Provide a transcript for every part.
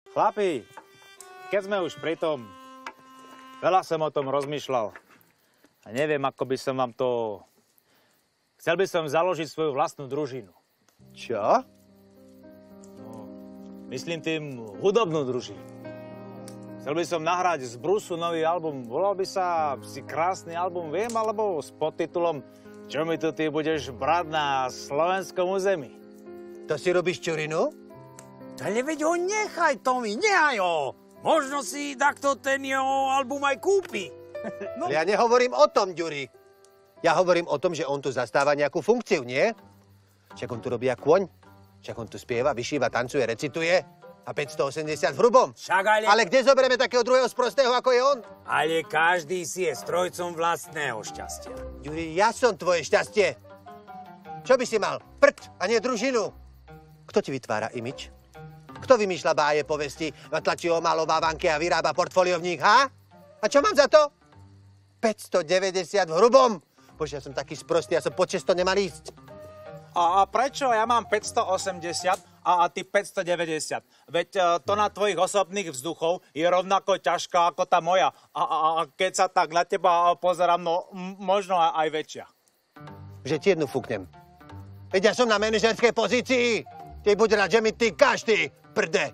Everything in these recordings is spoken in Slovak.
Chlapi, keď sme už pri tom, veľa som o tom rozmýšľal. A neviem, ako by som vám to... Chcel by som založiť svoju vlastnú družinu. Čo? No, myslím tým hudobnú družinu. Chcel by som nahrať z Brusu nový album. Volal by sa Si krásny album, viem, alebo s podtitulom Čo mi tu ty budeš brať na slovenskom území. To si robíš čurinu? Ale veď ho nechaj, Tomi, nechaj ho. Možno si takto ten jeho album aj kúpi. No. Ja nehovorím o tom, Ďuri. Ja hovorím o tom, že on tu zastáva nejakú funkciu, nie? Však on tu robí jak kôň. Však on tu spieva, vyšíva, tancuje, recituje. A 580 v hrubom. Však Ale kde zoberieme takého druhého sprostého, ako je on? Ale každý si je strojcom vlastného šťastia. Ďuri, ja som tvoje šťastie. Čo by si mal? Prd a nie družinu. Kto ti vytvára imič? Kto vymýšľa báje, povesti, tlačí omalovávanky a vyrába portfóliovník, ha? A čo mám za to? 590 v hrubom. Bože, ja som taký sprostý, ja som po 600 nemal ísť. A prečo ja mám 580 a ty 590? Veď to na tvojich osobných vzduchov je rovnako ťažká ako tá moja. A keď sa tak na teba pozerám, no možno aj väčšia. Že ti jednu fúknem. Veď ja som na manažerskej pozícii. Ty buď rád, že mi týkáš, ty prde.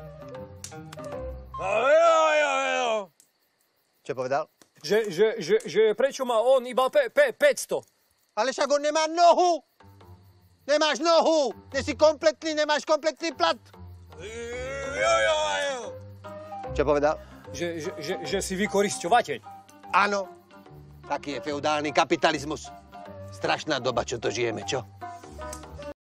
Čo povedal? Že prečo má on iba 500? Ale však on nemá nohu. Nemáš nohu. Nie si kompletný, nemáš kompletný plat. Čo povedal? Že si vykorisťovateľ. Áno. Taký je feudálny kapitalizmus. Strašná doba, čo to žijeme, čo?